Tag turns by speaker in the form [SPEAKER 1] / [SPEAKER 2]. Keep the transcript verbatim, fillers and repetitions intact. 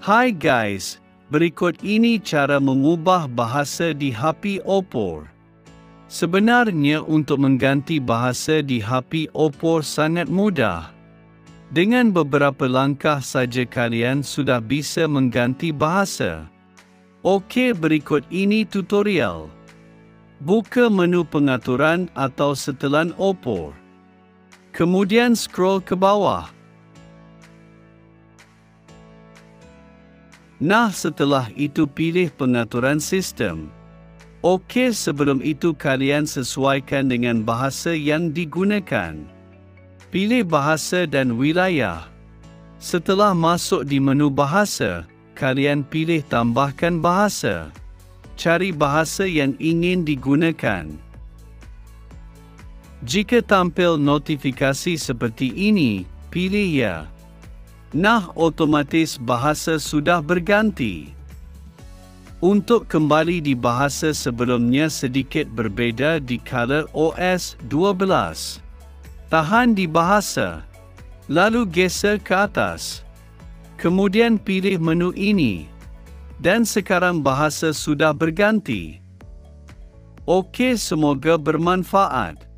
[SPEAKER 1] Hai guys, berikut ini cara mengubah bahasa di H P Oppo. Sebenarnya untuk mengganti bahasa di H P Oppo sangat mudah. Dengan beberapa langkah saja kalian sudah bisa mengganti bahasa. Okey, berikut ini tutorial. Buka menu pengaturan atau setelan Oppo. Kemudian scroll ke bawah. Nah, setelah itu pilih pengaturan sistem. Okey, sebelum itu kalian sesuaikan dengan bahasa yang digunakan. Pilih bahasa dan wilayah. Setelah masuk di menu bahasa, kalian pilih tambahkan bahasa. Cari bahasa yang ingin digunakan. Jika tampil notifikasi seperti ini, pilih ya. Nah, otomatis bahasa sudah berganti. Untuk kembali di bahasa sebelumnya sedikit berbeda di Cara O S dua belas. Tahan di bahasa, lalu geser ke atas. Kemudian pilih menu ini. Dan sekarang bahasa sudah berganti. Okey, semoga bermanfaat.